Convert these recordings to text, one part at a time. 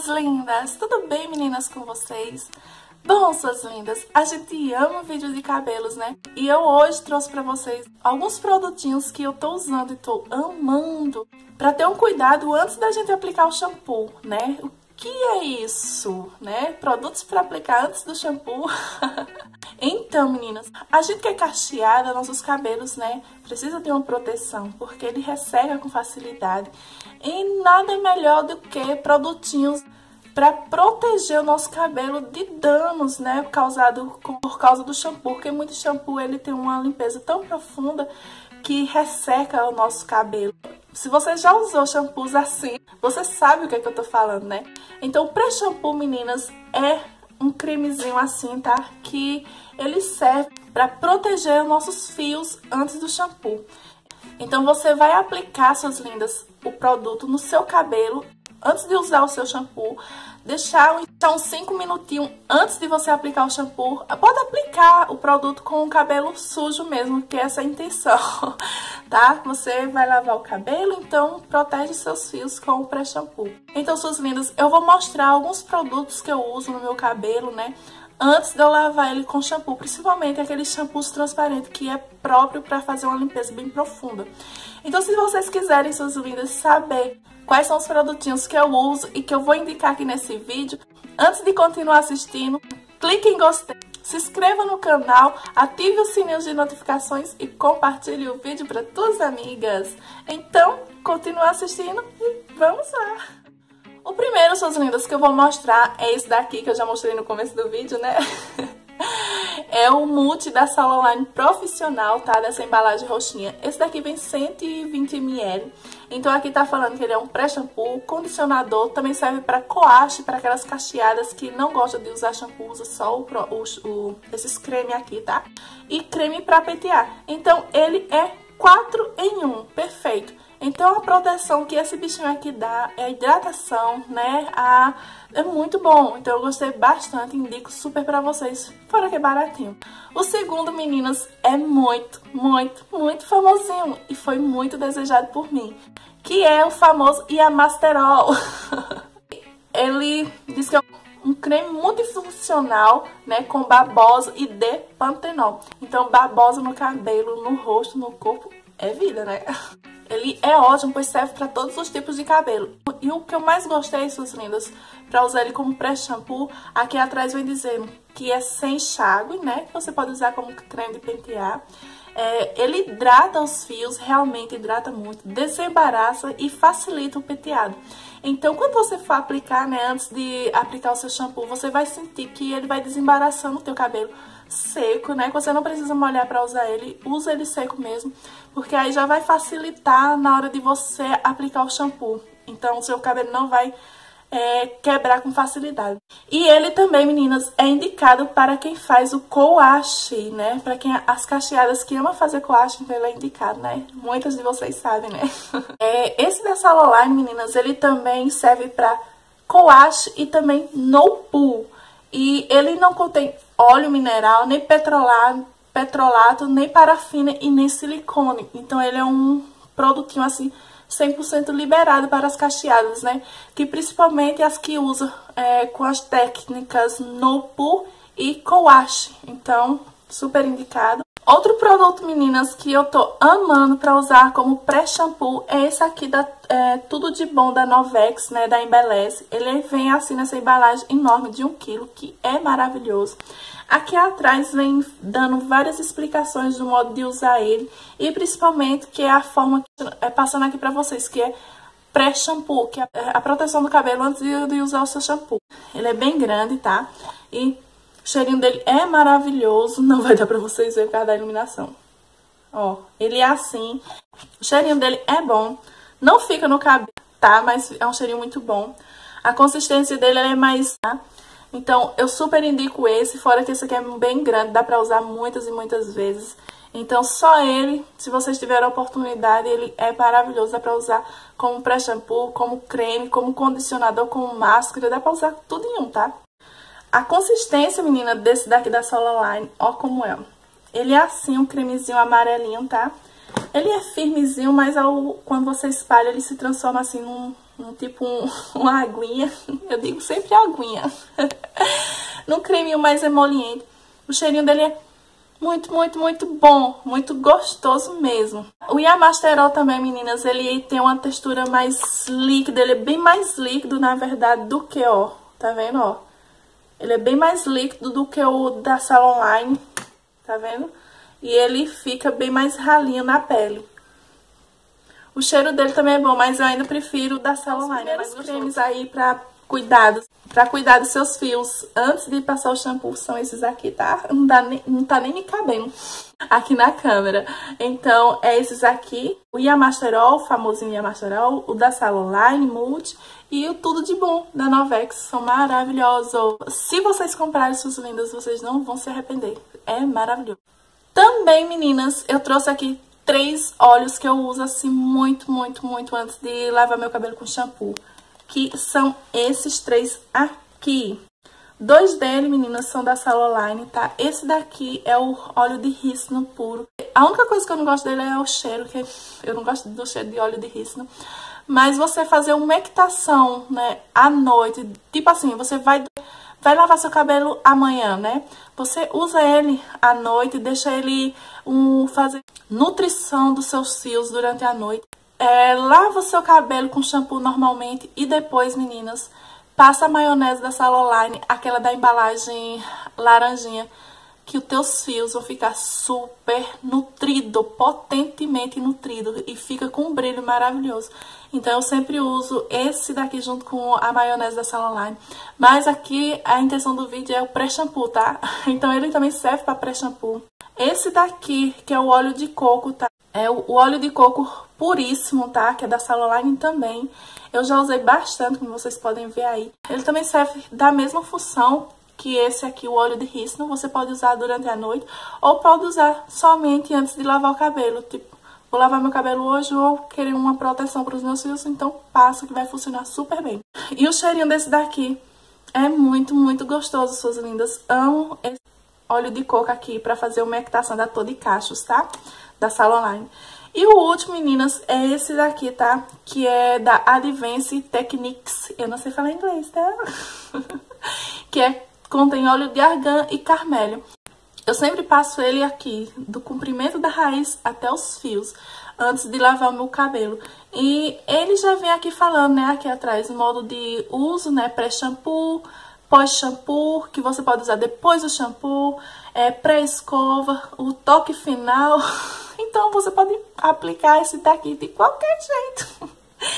lindas! Tudo bem, meninas, com vocês? Bom, suas lindas, a gente ama vídeo de cabelos, né? E eu hoje trouxe pra vocês alguns produtinhos que eu tô usando e tô amando pra ter um cuidado antes da gente aplicar o shampoo, né? O que é isso, né? Produtos pra aplicar antes do shampoo. Então, meninas, a gente que é cacheada, nossos cabelos, né, precisa ter uma proteção, porque ele resseca com facilidade. E nada melhor do que produtinhos para proteger o nosso cabelo de danos, né, por causa do shampoo, porque muito shampoo ele tem uma limpeza tão profunda que resseca o nosso cabelo. Se você já usou shampoos assim, você sabe o que é que eu tô falando, né? Então, o pré-shampoo, meninas, é um cremezinho assim, tá? Que ele serve para proteger os nossos fios antes do shampoo. Então, você vai aplicar, suas lindas, o produto no seu cabelo antes de usar o seu shampoo. Deixar uns 5 minutinhos antes de você aplicar o shampoo. Pode aplicar o produto com o cabelo sujo mesmo, que é essa a intenção, tá? Você vai lavar o cabelo, então protege seus fios com o pré-shampoo. Então, suas lindas, eu vou mostrar alguns produtos que eu uso no meu cabelo, né? Antes de eu lavar ele com shampoo, principalmente aqueles shampoos transparentes, que é próprio para fazer uma limpeza bem profunda. Então, se vocês quiserem, suas lindas, saber quais são os produtinhos que eu uso e que eu vou indicar aqui nesse vídeo, antes de continuar assistindo, clique em gostei, se inscreva no canal, ative o sininho de notificações e compartilhe o vídeo para suas amigas. Então, continue assistindo e vamos lá! O primeiro, suas lindas, que eu vou mostrar é esse daqui, que eu já mostrei no começo do vídeo, né? É o Multi da Solaline Profissional, tá? Dessa embalagem roxinha. Esse daqui vem 120 ml. Então aqui tá falando que ele é um pré-shampoo, condicionador, também serve pra coache, para aquelas cacheadas que não gostam de usar shampoo, usa só esses creme aqui, tá? E creme pra pentear. Então ele é 4 em 1, perfeito. Então a proteção que esse bichinho aqui dá é a hidratação, né? É muito bom, então eu gostei bastante, indico super pra vocês, fora que é baratinho. O segundo, meninas, é muito famosinho e foi muito desejado por mim, que é o famoso Iamasterol. Ele diz que é um creme multifuncional, né, com babosa e D-pantenol. Então babosa no cabelo, no rosto, no corpo, é vida, né? Ele é ótimo, pois serve para todos os tipos de cabelo. E o que eu mais gostei, suas lindas, para usar ele como pré-shampoo, aqui atrás vem dizendo que é sem enxágue, né? Que você pode usar como creme de pentear. Ele hidrata os fios, realmente hidrata muito, desembaraça e facilita o penteado. Então, quando você for aplicar, né, antes de aplicar o seu shampoo, você vai sentir que ele vai desembaraçando o teu cabelo seco, né? Você não precisa molhar para usar ele, usa ele seco mesmo, porque aí já vai facilitar na hora de você aplicar o shampoo. Então, o seu cabelo não vai quebrar com facilidade. E ele também, meninas, é indicado para quem faz o coache, né? Para quem as cacheadas que amam fazer coache, então ele é indicado, né? Muitas de vocês sabem, né? Esse da Solaline, meninas, ele também serve para coache e também no poo. E ele não contém óleo mineral, nem petrolato, nem parafina e nem silicone. Então ele é um produtinho assim 100% liberado para as cacheadas, né? Que principalmente as que usam com as técnicas no poo e coache. Então, super indicado. Outro produto, meninas, que eu tô amando pra usar como pré-shampoo é esse aqui da Tudo de Bom da Novex, né, da Embeleze. Ele vem assim nessa embalagem enorme de 1 kg, que é maravilhoso. Aqui atrás vem dando várias explicações do modo de usar ele e principalmente que é a forma que passando aqui pra vocês, que é pré-shampoo, que é a proteção do cabelo antes de usar o seu shampoo. Ele é bem grande, tá? E o cheirinho dele é maravilhoso, não vai dar pra vocês verem por causa da iluminação. Ó, ele é assim, o cheirinho dele é bom, não fica no cabelo, tá? Mas é um cheirinho muito bom. A consistência dele é mais, tá? Então, eu super indico esse, fora que esse aqui é bem grande, dá pra usar muitas e muitas vezes. Então, só ele, se vocês tiverem a oportunidade, ele é maravilhoso, dá pra usar como pré-shampoo, como creme, como condicionador, como máscara, dá pra usar tudo em um, tá? A consistência, menina, desse daqui da Solaline, ó como é. Ele é assim, um cremezinho amarelinho, tá? Ele é firmezinho, mas quando você espalha, ele se transforma assim uma aguinha. Eu digo sempre aguinha. Num creminho mais emoliente. O cheirinho dele é muito, muito, muito bom. Muito gostoso mesmo. O Yamasterol também, meninas, ele tem uma textura mais líquida. Ele é bem mais líquido, na verdade, do que, ó. Tá vendo, ó? Ele é bem mais líquido do que o da Salon Line. Tá vendo? E ele fica bem mais ralinho na pele. O cheiro dele também é bom, mas eu ainda prefiro o da Salon Line. Os cremes aí pra cuidar dos seus fios antes de passar o shampoo são esses aqui, tá? Não tá nem me cabendo aqui na câmera. Então, é esses aqui. O Yamasterol, o famosinho Yamasterol, o da Salon Line Multi e o Tudo de Bom da Novex. São maravilhosos. Se vocês comprarem, suas lindas, vocês não vão se arrepender. É maravilhoso. Também, meninas, eu trouxe aqui 3 óleos que eu uso assim muito, muito, muito antes de lavar meu cabelo com shampoo. Que são esses 3 aqui. 2 deles, meninas, são da Salon Line, tá? Esse daqui é o óleo de rícino puro. A única coisa que eu não gosto dele é o cheiro, que eu não gosto do cheiro de óleo de rícino. Mas você fazer uma umectação, né, à noite, tipo assim, você vai lavar seu cabelo amanhã, né? Você usa ele à noite, deixa ele fazer nutrição dos seus fios durante a noite. Lava o seu cabelo com shampoo normalmente e depois, meninas, passa a maionese da Salon Line, aquela da embalagem laranjinha, que os teus fios vão ficar super nutrido, potentemente nutrido e fica com um brilho maravilhoso. Então eu sempre uso esse daqui junto com a maionese da Salon Line. Mas aqui a intenção do vídeo é o pré-shampoo, tá? Então ele também serve para pré-shampoo. Esse daqui, que é o óleo de coco, tá? É o óleo de coco puríssimo, tá? Que é da Salon Line também. Eu já usei bastante, como vocês podem ver aí. Ele também serve da mesma função que esse aqui, o óleo de rícino. Você pode usar durante a noite ou pode usar somente antes de lavar o cabelo. Tipo, vou lavar meu cabelo hoje ou querer uma proteção para os meus fios, então passa que vai funcionar super bem. E o cheirinho desse daqui é muito, muito gostoso, suas lindas. Amo esse óleo de coco aqui para fazer umectação da Tô de Cachos, tá? Da Salon Line. E o último, meninas, é esse daqui, tá? Que é da Advance Techniques. Eu não sei falar inglês, tá? Que contém óleo de argan e carmélio. Eu sempre passo ele aqui, do comprimento da raiz até os fios, antes de lavar o meu cabelo. E ele já vem aqui falando, né, aqui atrás, o modo de uso, né, pré-shampoo, pós-shampoo, que você pode usar depois do shampoo, pré-escova, o toque final. Então, você pode aplicar esse daqui de qualquer jeito.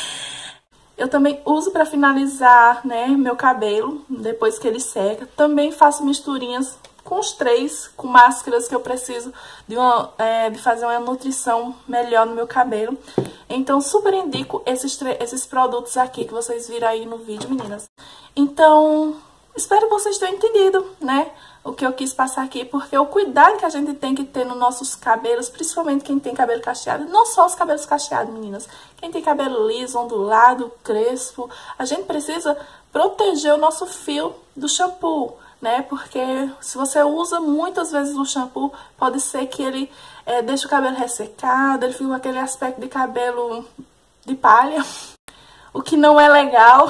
Eu também uso para finalizar, né, meu cabelo, depois que ele seca. Também faço misturinhas com os 3, com máscaras que eu preciso de fazer uma nutrição melhor no meu cabelo. Então, super indico esses produtos aqui que vocês viram aí no vídeo, meninas. Então, espero que vocês tenham entendido, né, o que eu quis passar aqui, porque o cuidado que a gente tem que ter nos nossos cabelos, principalmente quem tem cabelo cacheado, não só os cabelos cacheados, meninas, quem tem cabelo liso, ondulado, crespo, a gente precisa proteger o nosso fio do shampoo, né, porque se você usa muitas vezes o shampoo, pode ser que ele deixe o cabelo ressecado, ele fica com aquele aspecto de cabelo de palha, o que não é legal.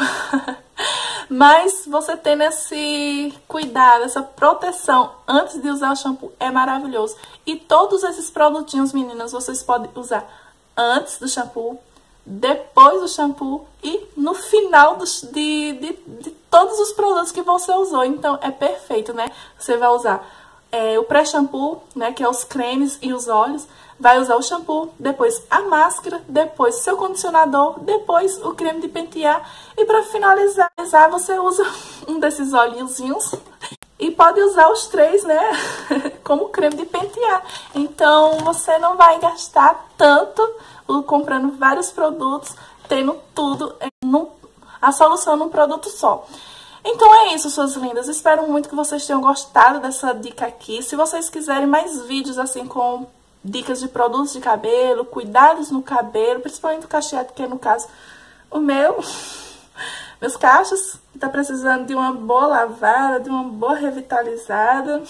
Mas você tendo esse cuidado, essa proteção antes de usar o shampoo é maravilhoso. E todos esses produtinhos, meninas, vocês podem usar antes do shampoo, depois do shampoo e no final de todos os produtos que você usou. Então é perfeito, né? Você vai usar o pré-shampoo, né, que é os cremes e os óleos. Vai usar o shampoo, depois a máscara, depois seu condicionador, depois o creme de pentear. E para finalizar, você usa um desses olhinhos e pode usar os 3, né, como creme de pentear. Então, você não vai gastar tanto comprando vários produtos, tendo tudo, a solução num produto só. Então é isso, suas lindas. Espero muito que vocês tenham gostado dessa dica aqui. Se vocês quiserem mais vídeos assim com dicas de produtos de cabelo, cuidados no cabelo, principalmente o cacheado, que é no caso o meus cachos, que tá precisando de uma boa lavada, de uma boa revitalizada.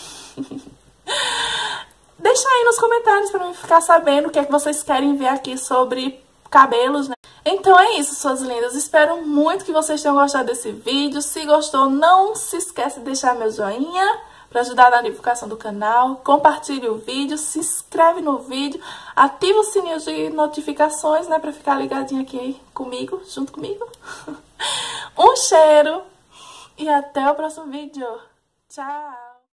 Deixa aí nos comentários pra mim ficar sabendo o que é que vocês querem ver aqui sobre cabelos, né? Então é isso, suas lindas. Espero muito que vocês tenham gostado desse vídeo. Se gostou, não se esquece de deixar meu joinha para ajudar na divulgação do canal. Compartilhe o vídeo, se inscreve no vídeo, ativa o sininho de notificações, né, para ficar ligadinho aqui comigo, junto comigo. Um cheiro e até o próximo vídeo. Tchau!